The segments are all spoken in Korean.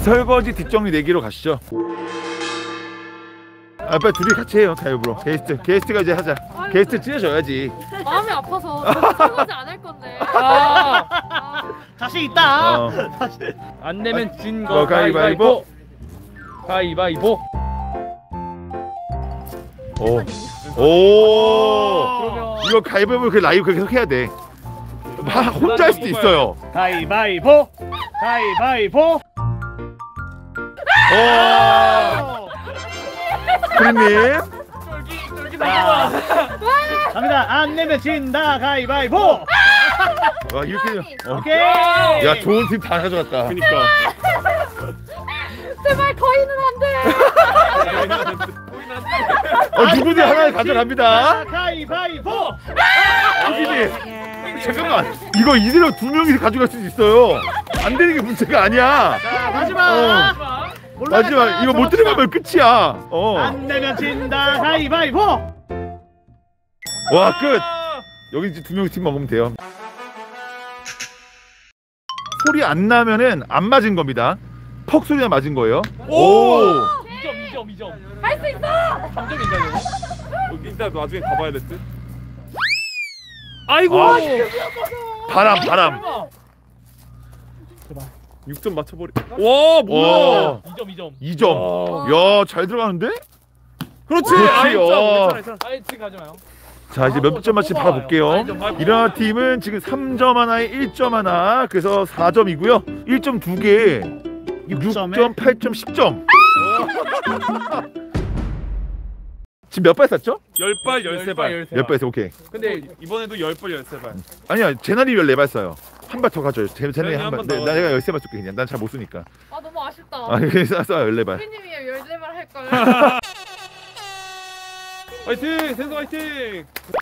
설거지 뒷정리 내기로 가시죠. 아, 빨리 둘이 같이 해요. 가위바위보로. 게스트가 이제 하자. 게스트 찢어줘야지. 마음이 아파서 설거지 안 할 건데. 자신 있다. 안 내면 진 거 가위바위보. 가위바위보. 오. 그러면 이거 가위바위보 그 라이브 계속 해야 돼. 혼자 할 수도 있어요. 가위바위보. 가위바위보. 프리님. 갑니다. 안 내면 진다. 가위바위보. 와, 이렇게. 오케이. 야, 좋은 팀 다 가져갔다. 그니까. 제발 거인은 안 돼. 누구든 하나 가져갑니다. 가위바위보. 피디님, 잠깐만. 이거 이대로 두 명이서 가져갈 수도 있어요. 안 되는 게 문제가 아니야. 마지막. 마지막 이거 못 들어가면 끝이야. 안 내면 진다. 가위바위보. 와, 끝. 여기 이제 두 명 팀 먹으면 돼요. 소리 안 나면은 안 맞은 겁니다. 퍽 소리가 맞은 거예요. 오. 2점. 할 수 있어. 3점인가요? 이따 나중에 가봐야 될 듯. 아이고. 바람. 6점 맞춰버리. 와, 뭐야? 2점. 2점. 야, 잘 들어가는데? 그렇지. 괜찮아. 아이, 지금 가지 마요. 자, 이제 몇 점만씩 봐볼게요. 일어나 팀은 지금 3점 하나에 1점 하나, 그래서 4점이고요. 1점 2개, 6점, 8점, 10점. 지금 몇 발 쐈죠? 10발, 13발. 10발 쐈어, 오케이. 근데 이번에도 10발, 13발. 아니야, 제날이 14발 쏴요. 한 발 더 가져요. 제날이 한 발. 한 번 더. 내가 13발 쏠게 그냥. 난 잘 못 쏘니까. 아 너무 아쉽다. 그래서 쏴 14발. 피디님이 14발 할 걸. 화이팅! 센서 화이팅!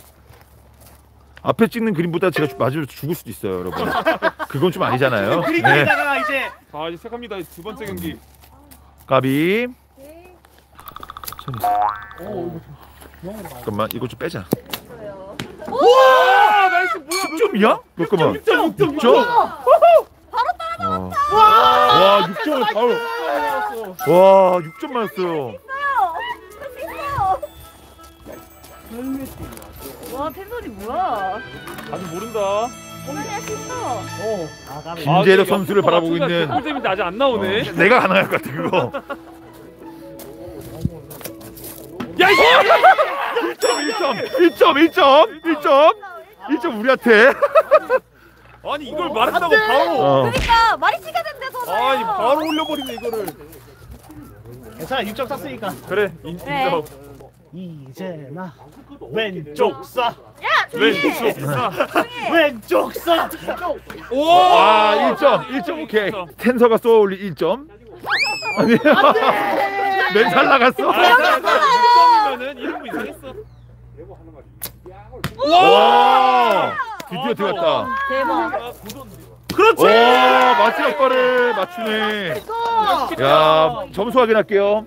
앞에 찍는 그림보다 제가 맞으면 죽을 수도 있어요, 여러분. 그건 좀 아니잖아요. 그림 네. 그리다가 이제 자, 이제 시작합니다. 두 번째 경기. 까비. 잠깐만, 이거 좀 빼자. 와, 나이스. 뭐야? 10점이야? 잠깐만. 6점. 바로 따라잡았다. 와, 6점을 바로. 와, 6점 맞았어요. 와 팬소리 뭐야? 아직 모른다. 오늘 할 수 있어. 김재덕 선수를 바라보고 있는. 꿀잼인데 아직 안 나오네. 내가 가능할 것 같아, 그거. 야, 이거! 1점 우리한테. 아니, 이걸 말한다고 바로. 그러니까 말이 시가 된대서. 아니, 바로 올려버리네 이거를. 괜찮아. 6점 땄으니까. 그래, 인정. 이제나 왼쪽 쏴. 야 왼쪽 사. 왼쪽 쏴. 오! 아, 1점 오케이. 텐서가 쏘올리 1점. 아니야. 멘탈 나갔어. 6점이면은 이런 거 이상했어. 와! 드디어 들어갔다. 대박. 그렇지. 와, 마지막 발을 맞추네. 야, 점수 확인할게요.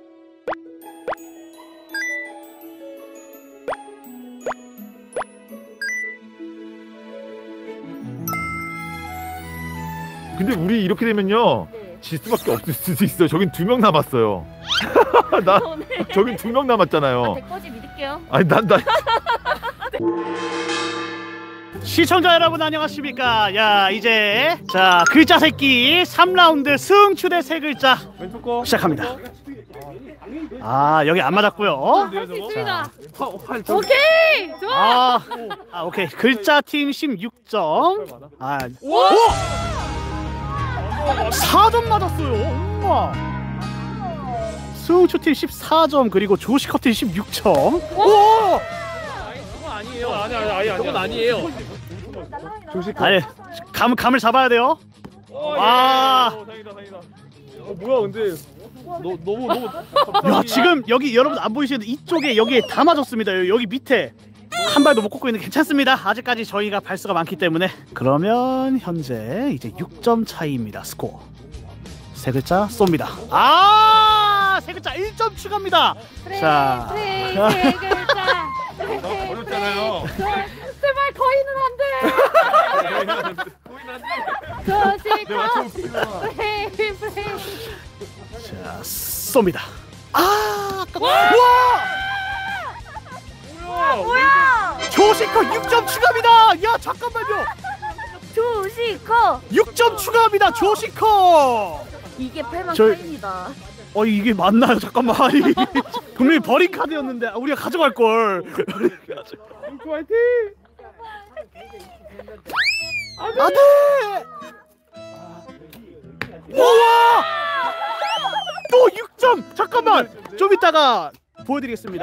근데 우리 이렇게 되면요, 질 수밖에 없을 수도 있어요. 저긴 2명 남았어요. 저긴 2명 남았잖아요. 대꺼지 믿을게요. 아니, 난 시청자 여러분 안녕하십니까? 야, 이제 자 글자 새끼 3라운드 승추대 세 글자 왼쪽 거. 시작합니다. 아, 여기 안 맞았고요. 할 수 있습니다. 오케이 좋아. 오케이. 글자 팀 16점. 4점 맞았어요. 엄마. 승추 팀 14점, 그리고 조시커 팀 16점. 오! 아니에요. 아니야. 그건 아니에요. 아니, 감을 잡아야 돼요. 와. 다행이다. 뭐야, 근데 너무 야, 지금 여기 여러분 안 보이시는데 이쪽에 여기에 다 맞았습니다. 여기 밑에 한 발도 못 꽂고 있는. 괜찮습니다. 아직까지 저희가 발수가 많기 때문에. 그러면 현재 이제 6점 차이입니다. 스코어. 세 글자 쏩니다. 세 글자 1점 추가입니다. 자, 세 글자. 어렵잖아요. 제발 거인은 안 돼. 조시커. 쏩니다. 아, 와! 뭐야? 조시커 6점 추가합니다. 야, 잠깐만요. 조시커. 6점 추가합니다. 조시커. 이게 8만 저- 카인이다. 이게 맞나요? 잠깐만. 아니, 분명히 버린 카드였는데 우리가 가져갈 걸. 화이팅! 안돼. 우와! 또 6점. 잠깐만. 좀 이따가 보여드리겠습니다.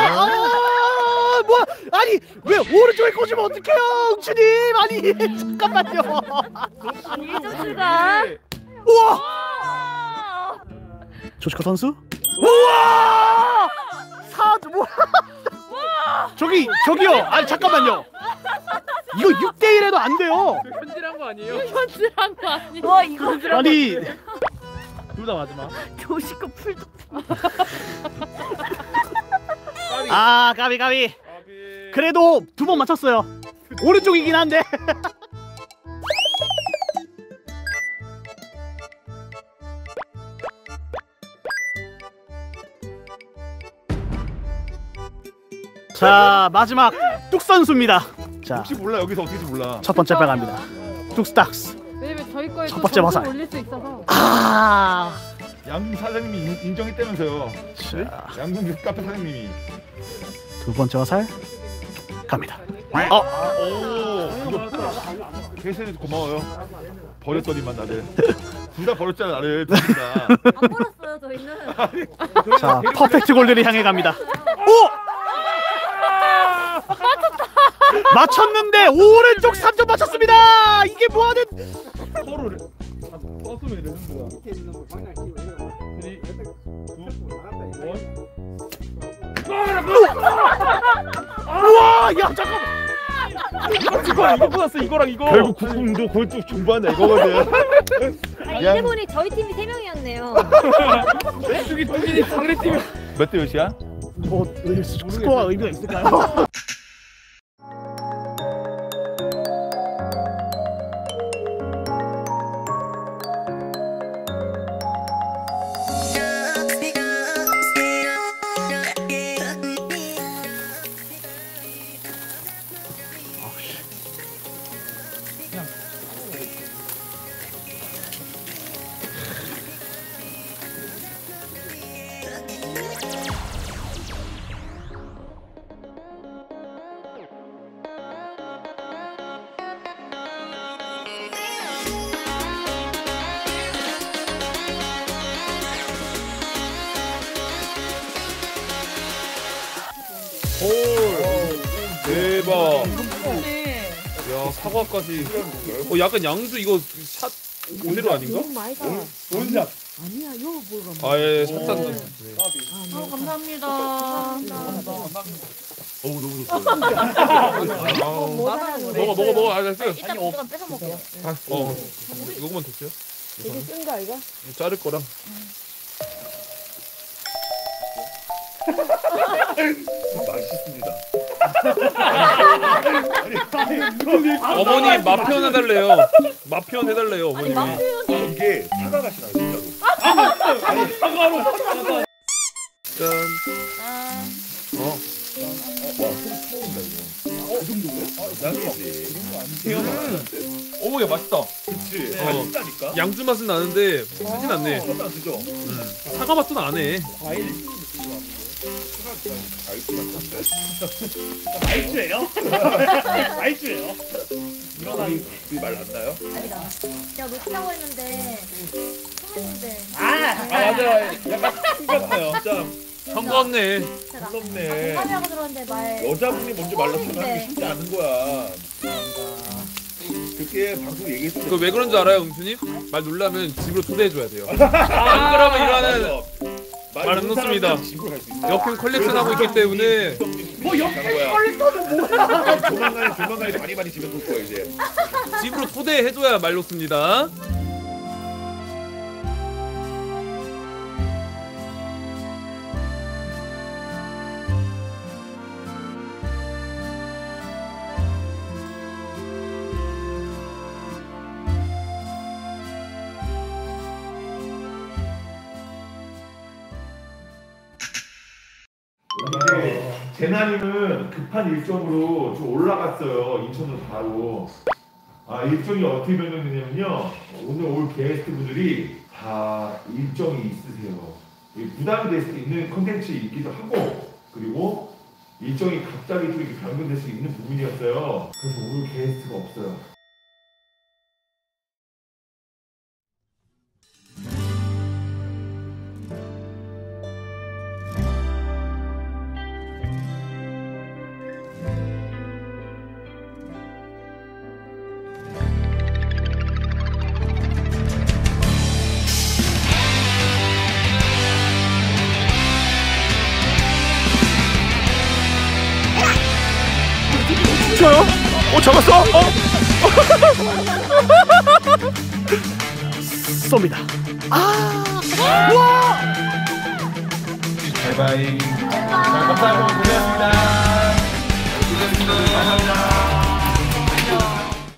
뭐야? 아니 왜 오른쪽에 꽂으면 어떡해요, 웅추님? 아니 잠깐만요. 1점 추가. 우와! 조시커 선수? 우와! 4점. 저기요. 아니 잠깐만요. 이거 6대1에도 안 돼요. 현질한 거 아니에요? 현질한 거 아니야? 와 이거 아니 둘 다 마지막. 조시커 풀도. 아 까비. 그래도 2번 맞췄어요. 오른쪽이긴 한데. 자 마지막 뚝 선수입니다. 자, 혹시 몰라 여기서 어떻게지 몰라. 첫 번째 빼갑니다. 뚝스탁스. 왜냐면 저희 거에 첫 번째 화살. 올릴 수 있어서. 아. 양궁 사장님이 인정했다면서요. 자, 양궁 카페 사장님이. 두 번째 화살 갑니다. 오. 회사에서 고마워요. 버렸더니만 나를. 둘 다 버렸잖아 나를. 둘 다. 안 벌었어요 저희는. 자, 퍼펙트 골드를 향해 갑니다. 오! 맞췄는데 오른쪽 3점 맞췄습니다. 이게 뭐하는? 서로를 떴으면 되는 거야. 3, 2, 1. 우와, 야 잠깐. 이거 뽑았어 이거랑 이거. 결국 국군도 그쪽 정부한다 이거거든. 이제 보니 저희 팀이 3명이었네요. 뚜기님 상대팀이. 몇 대 몇이야? 뭐 스코어가 의미가 있을까요? 대박. 야 사과까지. 약간 양주 이거 샷 오대로 아닌가? 온샷. 아니야 이거 뭐가? 아예 샷단. 감사합니다. 어우 너무 좋다. 먹어. 아 됐어요. 이따 조금 뺏어 먹게요. 이거만 됐어요? 되게 쓴거 이거? 자를 거랑. 맛있습니다. 어머니 맛 표현 해달래요. 맛 표현 해달래요 어머님이. 이게 사과 맛이 나요 진짜로. 짠. 오, 야 맛있다. 그치. 어. 맛있다니까. 양주 맛은 나는데 하진 않네. 그죠? 사과 맛도 나네. 말주예요? 말주예요? 그말 안 나요? 제가 놓치려고 했는데 했는데 맞아. 약간 튕겼네요. 진짜 싱겁네. 제가 무섭네. 공감이라고 들었는데 말 여자분이 먼저 말로 네. 전하는 게 쉽지 않은 거야. 그렇게 방송 얘기했을 그 왜 그런 줄 알아요, 응수님? 말 놀라면 집으로 초대해줘야 돼요. 안 그러면 일어나는 말은 놓습니다. 역행 컬렉션하고 있기 때문에 뭐 역행 컬렉터는 뭐야? 조만간에 많이 집에 볼 거야 이제. 집으로 초대해줘야 말 놓습니다. 제나님은 급한 일정으로 좀 올라갔어요. 인천으로 바로. 일정이 어떻게 변경되냐면요. 오늘 올 게스트분들이 다 일정이 있으세요. 부담될 수 있는 컨텐츠이기도 하고, 그리고 일정이 갑자기 좀 이렇게 변경될 수 있는 부분이었어요. 그래서 오늘 게스트가 없어요. 진짜요? 잡았어? 쏩니다. 바이바이. 감사합니다. 고생하셨습니다.